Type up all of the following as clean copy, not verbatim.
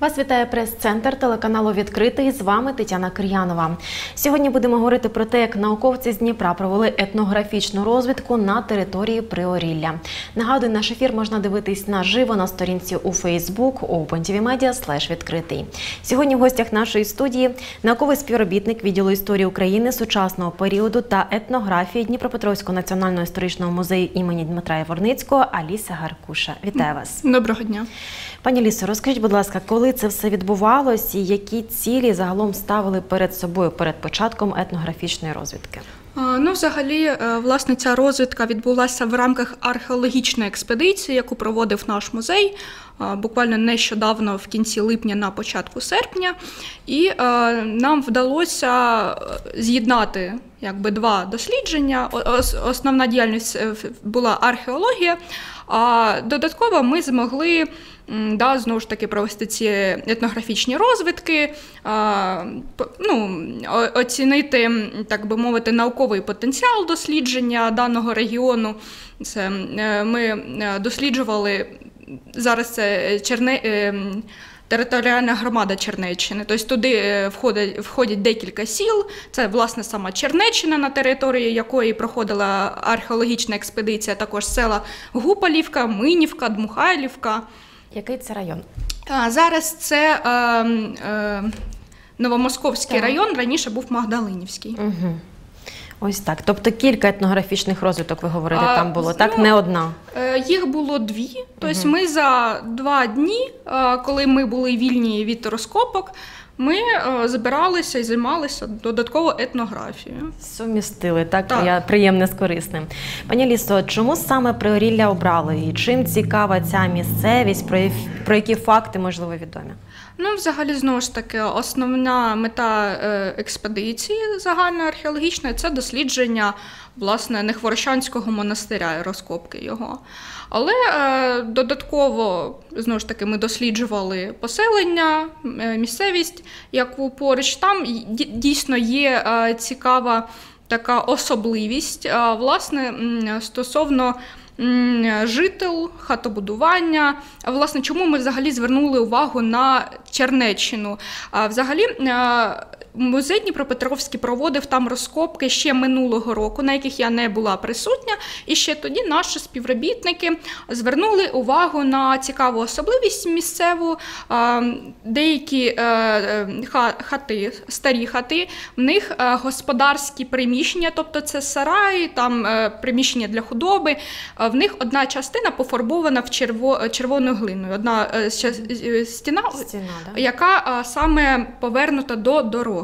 Вас вітає прес-центр телеканалу «Відкритий». З вами Тетяна Кир'янова. Сьогодні будемо говорити про те, як науковці з Дніпра провели етнографічну розвідку на території Приорілля. Нагадую, наш ефір можна дивитись наживо на сторінці у Facebook opentvmedia/відкритий. Сьогодні в гостях нашої студії науковий співробітник відділу історії України сучасного періоду та етнографії Дніпропетровського національного історичного музею імені Дмитра Яворницького Аліса Гаркуша. Вітаю вас. Доброго дня. Пані Лісо, розкажіть, будь ласка, коли це все відбувалось і які цілі загалом ставили перед собою перед початком етнографічної розвідки? Взагалі, власне, ця розвідка відбулася в рамках археологічної експедиції, яку проводив наш музей, буквально нещодавно, в кінці липня, на початку серпня. І нам вдалося з'єднати два дослідження. Основна діяльність була археологія, а додатково ми змогли знову ж таки провести ці етнографічні розвідки, оцінити, так би мовити, науковий потенціал дослідження даного регіону. Ми досліджували, зараз це територіальна громада Чернеччини, тобто туди входять декілька сіл, це, власне, сама Чернеччина, на території якої проходила археологічна експедиція, також села Гупалівка, Минівка, Дмухайлівка. Який це район? Зараз це Новомосковський район, раніше був Магдалинівський. Угу. Ось так. Тобто кілька етнографічних розвиток, ви говорите, там було, так? Не одна? Їх було дві. Тобто ми за 2 дні, коли ми були вільні від розкопок, ми збиралися і займалися додатково етнографією. Сумістили, так. Приємне з корисним. Пані Лісо, чому саме Приорілля обрали і чим цікава ця місцевість, про які факти, можливо, відомі? Взагалі, знову ж таки, основна мета експедиції загальноархеологічної – це дослідження, власне, Нехворощанського монастиря і розкопки його. Але додатково, знову ж таки, ми досліджували поселення, місцевість, яку поруч. Там дійсно є цікава така особливість, власне, стосовно жител, хатобудування. Власне, чому ми взагалі звернули увагу на Чернеччину? Взагалі, музей Дніпропетровський проводив там розкопки ще минулого року, на яких я не була присутня, і ще тоді наші співробітники звернули увагу на цікаву особливість місцеву. Деякі хати, старі хати, в них господарські приміщення, тобто це сараї, там приміщення для худоби, в них одна частина пофарбована в червоною глиною, одна стіна, яка саме повернута до дороги.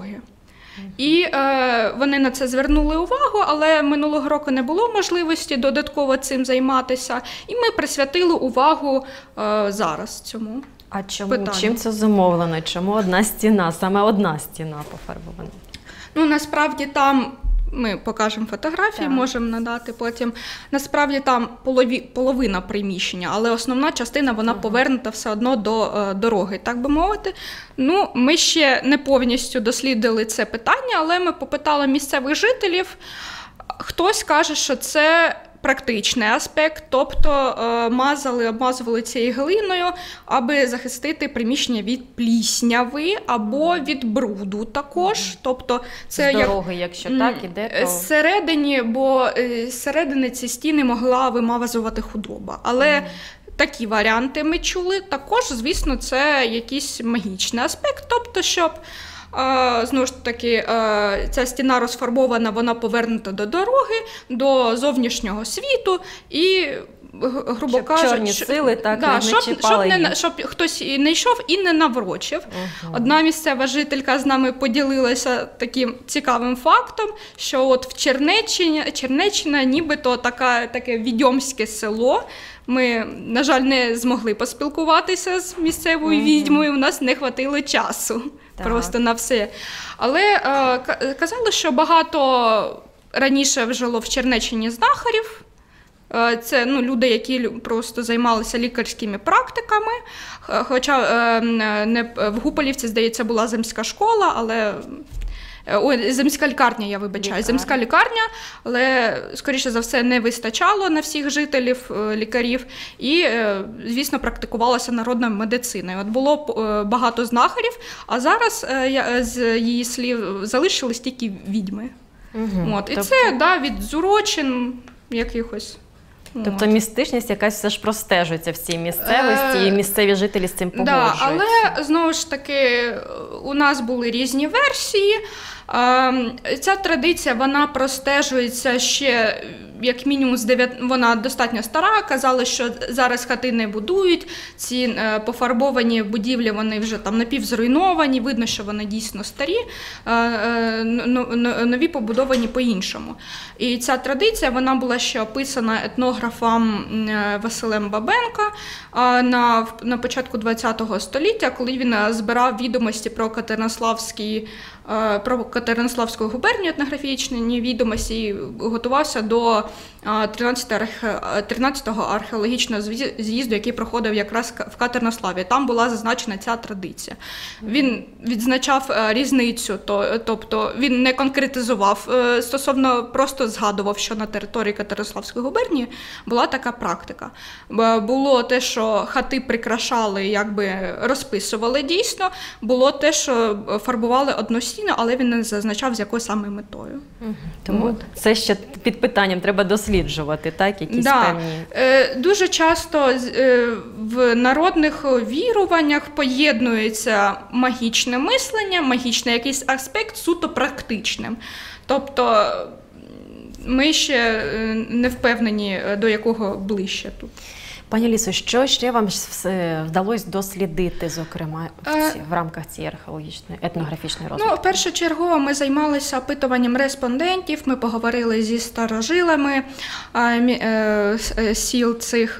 І вони на це звернули увагу, але минулого року не було можливості додатково цим займатися, і ми присвятили увагу зараз цьому. А чому? Питанню. Чим це зумовлено? Чому одна стіна, саме одна стіна пофарбована? Насправді там, ми покажемо фотографії, можемо надати потім. Насправді там половина приміщення, але основна частина, вона повернута все одно до дороги, так би мовити. Ми ще не повністю дослідили це питання, але ми попитали місцевих жителів. Хтось каже, що це практичний аспект, тобто обмазували цією глиною, аби захистити приміщення від плісняви або від бруду також. Тобто це з дороги, якщо так іде, то... Зсередині, бо зсередини ці стіни могла вимазувати худоба. Але такі варіанти ми чули. Також, звісно, це якийсь магічний аспект, тобто, щоб знову ж таки, ця стіна розфарбована, вона повернута до дороги, до зовнішнього світу і, грубо кажучи, чорні сили не чіпали її. Щоб хтось не йшов і не наврочив. Одна місцева жителька з нами поділилася таким цікавим фактом, що от в Чернеччина нібито таке відьомське село. Ми, на жаль, не змогли поспілкуватися з місцевою відьмою, у нас не хватило часу просто на все. Але казали, що багато раніше жило в Чернеччині знахарів. Це люди, які просто займалися лікарськими практиками, хоча в Гупалівці, здається, була земська школа, але Земська лікарня, я вибачаю. Лікарня. Земська лікарня, але, скоріше за все, не вистачало на всіх жителів, лікарів. І, звісно, практикувалася народна медицина. І от було багато знахарів, а зараз, з її слів, залишились тільки відьми. Угу. І це від зурочин якихось. Тобто містичність якась все ж простежується в цій місцевості, і місцеві жителі з цим погоджуються. Але, знову ж таки, у нас були різні версії. Ця традиція, вона простежується ще, як мінімум, вона достатньо стара. Казали, що зараз хати не будують, ці пофарбовані будівлі, вони вже там напівзруйновані, видно, що вони дійсно старі, нові побудовані по-іншому. І ця традиція, вона була ще описана етнографом Василем Бабенко на початку ХХ століття, коли він збирав відомості про Катеринославську губернію, етнографічні відомості, і готувався до 13-го археологічного з'їзду, який проходив якраз в Катеринославі. Там була зазначена ця традиція. Він відзначав різницю, тобто він не конкретизував, стосовно просто згадував, що на території Катеринославської губернії була така практика. Було те, що хати прикрашали, якби розписували дійсно, було те, що фарбували одностійно, але він не зазначав, з якою саме метою. Тому це ще під питанням треба досліджувати, так? Якісь певні... Дуже часто в народних віруваннях поєднується магічне мислення, магічний якийсь аспект суто практичним. Тобто ми ще не впевнені, до якого ближче тут. Пані Лісо, що ще вам вдалося дослідити, зокрема, в рамках цієї археологічної, етнографічної розвідки? Першочергово ми займалися опитуванням респондентів, ми поговорили зі старожилами сіл цих,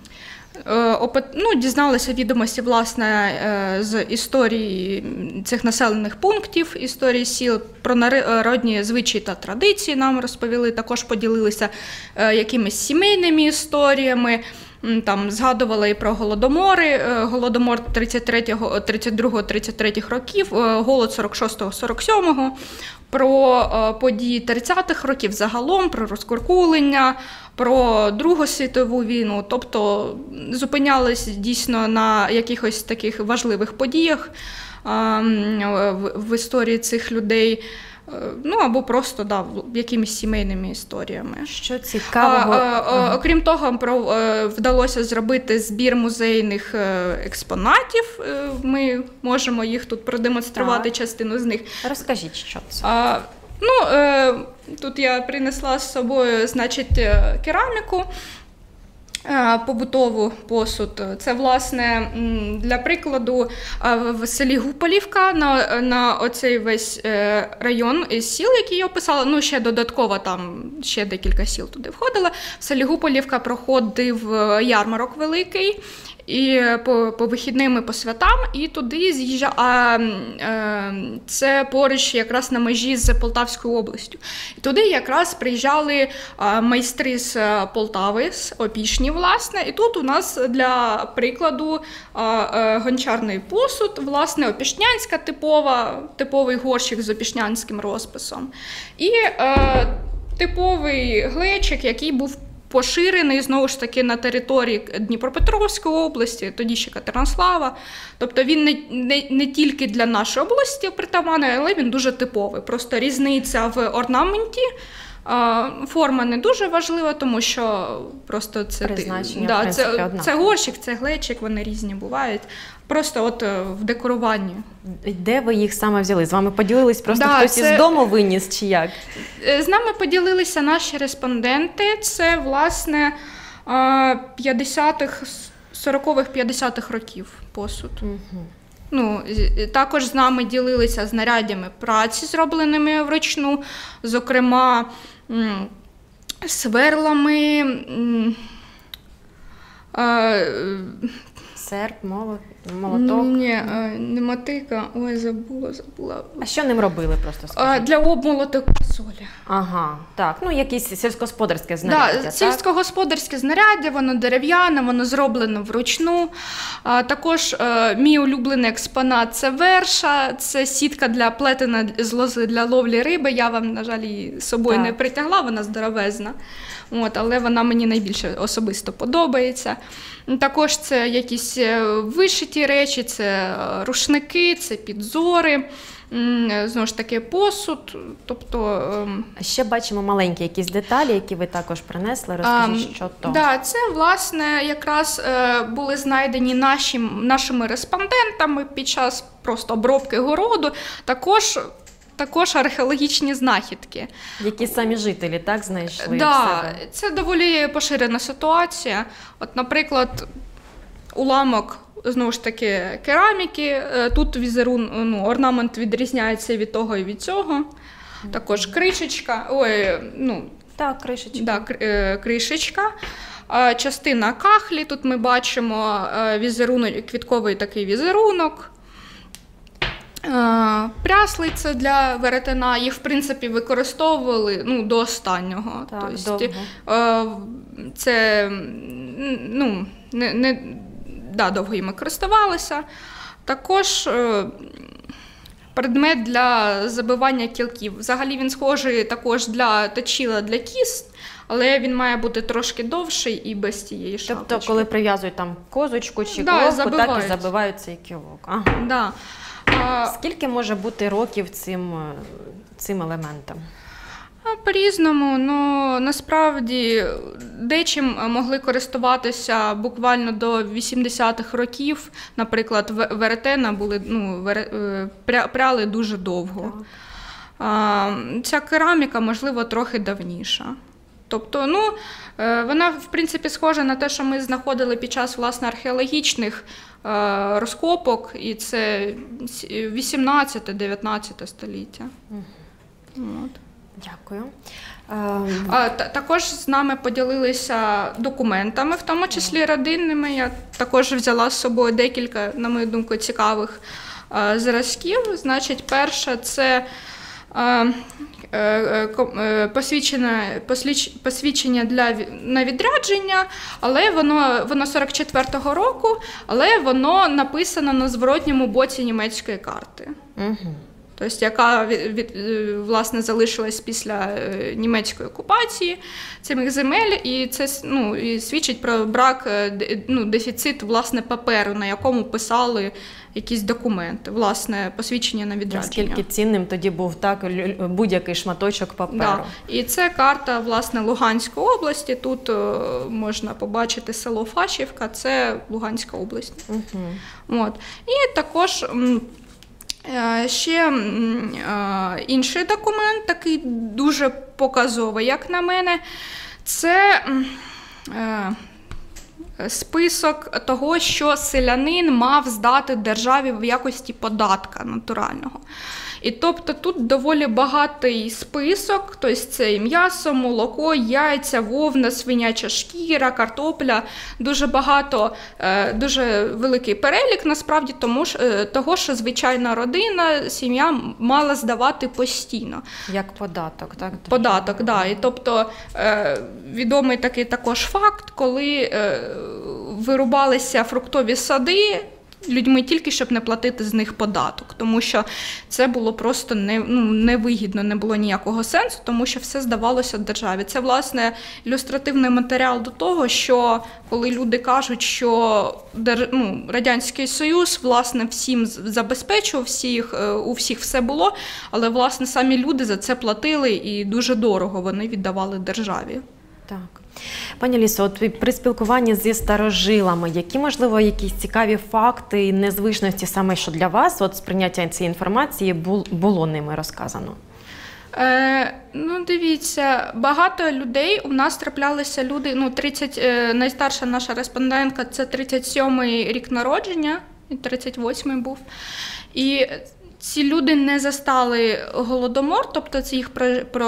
дізналися відомості, власне, з історії цих населених пунктів, історії сіл, про народні звичаї та традиції нам розповіли, також поділилися якимись сімейними історіями. Там згадували і про голодомори, голодомор 32-33 років, голод 46-47, про події 30-х років загалом, про розкуркулення, про Другу світову війну. Тобто зупинялись дійсно на якихось таких важливих подіях в історії цих людей. Або просто якимись сімейними історіями. Що цікавого? Окрім того, вдалося зробити збір музейних експонатів. Ми можемо їх тут продемонструвати, частину з них. Розкажіть, що це? Тут я принесла з собою, кераміку. Побутову посуд. Це, власне, для прикладу, в селі Гуполівка на оцей весь район сіл, який я описала, ще додатково там ще декілька сіл туди входило. В селі Гуполівка проходив ярмарок великий, і по вихідним і по святам, і туди з'їжджав, це поруч якраз на межі з Полтавською областю. І туди якраз приїжджали майстри з Полтави, з Опішні, власне, і тут у нас для прикладу гончарний посуд, власне, опішнянська типовий горщик з опішнянським розписом. І типовий глечик, який був поширений, знову ж таки, на території Дніпропетровської області, тоді ще Катеринослава. Тобто він не тільки для нашої області притаманний, але він дуже типовий. Просто різниця в орнаменті. Форма не дуже важлива, тому що просто це горщик, це глечик, вони різні бувають. Просто в декоруванні. Де ви їх саме взяли? З вами поділились? Просто хтось із дому виніс чи як? З нами поділилися наші респонденти. Це, власне, 40-х-50-х років посуд. Угу. Також з нами ділилися знаряддями праці, зробленими вручну, зокрема, сверлами, Серп, молоток. Ні, не мотика, ой, забула. А що ним робили, просто скажіть? Для обмолоту квасолі. Ага, так, ну якісь сільськогосподарське знаряддя, так? Сільськогосподарське знаряддя, воно дерев'яне, воно зроблено вручну. Також мій улюблений експонат – це верша, це сітка для плетена з лози для ловлі риби. Я вам, на жаль, її з собою не притягла, вона здоровезна. Але вона мені найбільше особисто подобається. Також це якісь вишиті речі, це рушники, це підзори, знову ж таки посуд. Тобто, ще бачимо маленькі якісь деталі, які ви також принесли. Розкажіть, що то. Да, це, власне, якраз були знайдені нашими респондентами під час просто обробки городу. Також археологічні знахідки. Які самі жителі, так, знайшли? Так, це доволі поширена ситуація. От, наприклад, уламок, знову ж таки, кераміки. Тут орнамент відрізняється від того і від цього. Також кришечка. Так, кришечка. Да, кришечка. Частина кахлі. Тут ми бачимо квітковий такий візерунок. Пряслиця для веретена, їх, в принципі, використовували до останнього. Так, тобто, це довго їм користувалися. Також предмет для забивання кілків. Взагалі він схожий також для точила для кіз, але він має бути трошки довший і без тієї шапочки. Тобто, коли прив'язують там козочку чи головку, так і забивають цей кілок. Ага. Да. Скільки може бути років цим елементам? По-різному, насправді дечим могли користуватися буквально до 80-х років. Наприклад, веретена пряли дуже довго. Ця кераміка, можливо, трохи давніша. Тобто, вона, в принципі, схожа на те, що ми знаходили під час, власне, археологічних розкопок, і це 18-19 століття. Дякую. Також з нами поділилися документами, в тому числі родинними. Я також взяла з собою декілька, на мою думку, цікавих зразків. Значить, перше – це посвідчення на відрядження, але воно 44-го року, але воно написано на зворотньому боці німецької карти. Тобто, яка, власне, залишилась після німецької окупації цих земель, і це і свідчить про брак, дефіцит, власне, паперу, на якому писали якісь документи, власне, посвідчення на відрядження. Наскільки цінним тоді був будь-який шматочок паперу. Да. І це карта, власне, Луганської області. Тут можна побачити село Фащівка, це Луганська область. І також ще інший документ, такий дуже показовий, як на мене, це список того, що селянин мав здати державі в якості податка натурального. І тобто тут доволі багатий список, тобто це і м'ясо, молоко, яйця, вовна, свиняча шкіра, картопля, дуже багато, дуже великий перелік, насправді, того, що звичайна родина, сім'я мала здавати постійно. Як податок, так? Податок, да. І тобто відомий такий також факт, коли вирубалися фруктові сади людьми тільки, щоб не платити з них податок, тому що це було просто невигідно, не було ніякого сенсу, тому що все здавалося державі. Це, власне, ілюстративний матеріал до того, що коли люди кажуть, що Радянський Союз, власне, всім забезпечував, у всіх все було, але, власне, самі люди за це платили і дуже дорого вони віддавали державі. Так. Пані Алісо, от при спілкуванні зі старожилами, які, можливо, якісь цікаві факти і незвичності саме що для вас, от сприйняття цієї інформації було ними розказано? Дивіться, багато людей, у нас траплялися люди, найстарша наша респондентка, це 37-й рік народження, 38-й був, і ці люди не застали Голодомор, тобто це їх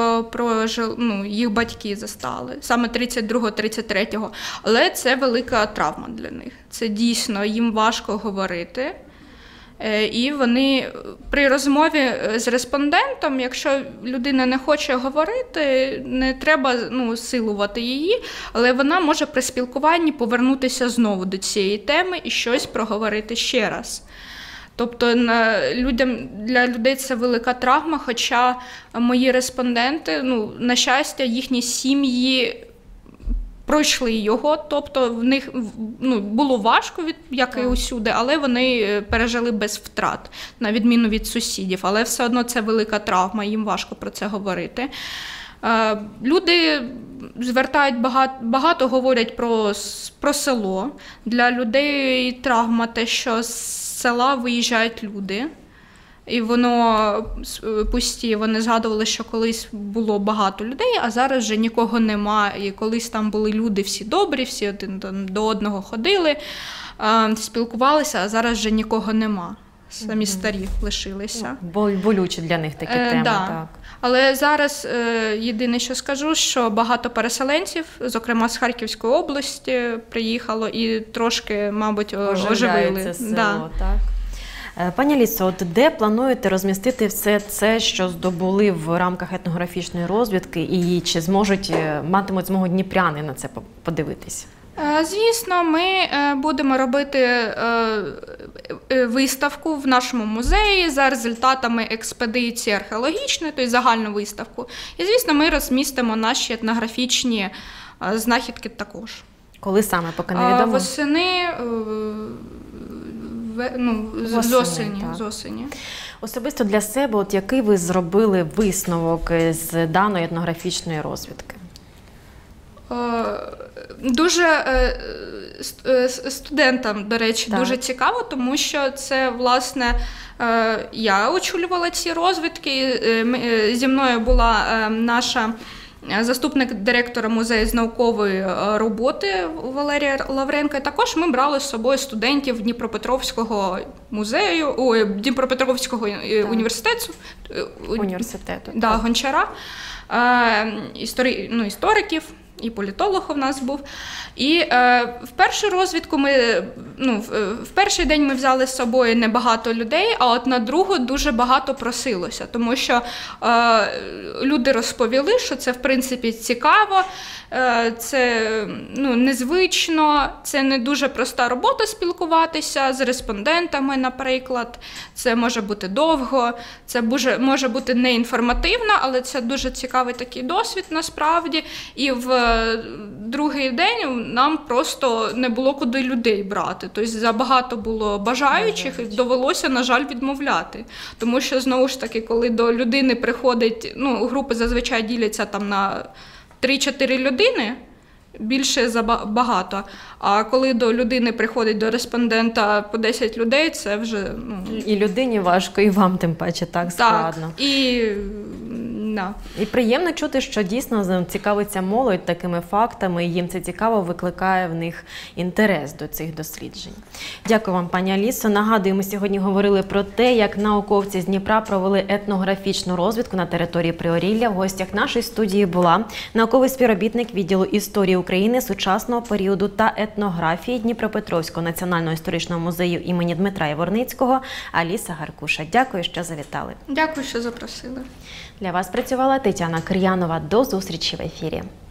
їх батьки застали, саме 32-33-го, але це велика травма для них. Це дійсно, їм важко говорити. І вони при розмові з респондентом, якщо людина не хоче говорити, не треба силувати її, але вона може при спілкуванні повернутися знову до цієї теми і щось проговорити ще раз. Тобто для людей це велика травма, хоча мої респонденти, на щастя, їхні сім'ї пройшли його, тобто в них було важко, як і усюди, але вони пережили без втрат, на відміну від сусідів. Але все одно це велика травма, їм важко про це говорити. Люди звертають багато говорять про село. Для людей травма те, що з села виїжджають люди. І воно пусті. Вони згадували, що колись було багато людей, а зараз вже нікого нема. І колись там були люди всі добрі, всі один до одного ходили, спілкувалися, а зараз вже нікого нема. Самі старі лишилися. Болючі для них такі теми. Да. Так. Але зараз єдине, що скажу, що багато переселенців, зокрема з Харківської області, приїхало і трошки, мабуть, оживили. Це село, так? Пані Алісо, де плануєте розмістити все це, що здобули в рамках етнографічної розвідки, і чи матимуть змогу дніпряни на це подивитись? Звісно, ми будемо робити виставку в нашому музеї за результатами експедиції археологічної, тобто загальну виставку. І, звісно, ми розмістимо наші етнографічні знахідки також. Коли саме, поки невідомо? Восени, з осені. Особисто для себе, який ви зробили висновок з даної етнографічної розвідки? Дуже студентам, до речі, дуже цікаво, тому що це, власне, я очолювала ці розвідки, зі мною була наша заступник директора музею з наукової роботи Валерія Лавренко. І також ми брали з собою студентів Дніпропетровського музею, Дніпропетровського університету, Гончара, істориків. І політолог у нас був. І в першу розвідку в перший день ми взяли з собою небагато людей, а от на другу дуже багато просилося, тому що люди розповіли, що це в принципі цікаво, це незвично, це не дуже проста робота спілкуватися з респондентами, наприклад. Це може бути довго, це може бути неінформативно, але це дуже цікавий такий досвід насправді. І в другий день нам просто не було куди людей брати. Тобто забагато було бажаючих і довелося, на жаль, відмовляти. Тому що, знову ж таки, коли до людини приходить, групи зазвичай діляться там на 3-4 людини, більше забагато. А коли до людини приходить, до респондента по 10 людей, це вже... І людині важко, і вам тим паче так складно. І приємно чути, що дійсно цікавиться молодь такими фактами, і їм це цікаво, викликає в них інтерес до цих досліджень. Дякую вам, пані Алісо. Нагадую, ми сьогодні говорили про те, як науковці з Дніпра провели етнографічну розвідку на території Приорілля. В гостях нашої студії була науковий співробітник відділу історії України сучасного періоду та етнографії Дніпропетровського національного історичного музею імені Дмитра Яворницького Аліса Гаркуша. Дякую, що завітали. Дякую, що запросили. Для вас працювала Тетяна Кир'янова. До зустрічі в ефірі.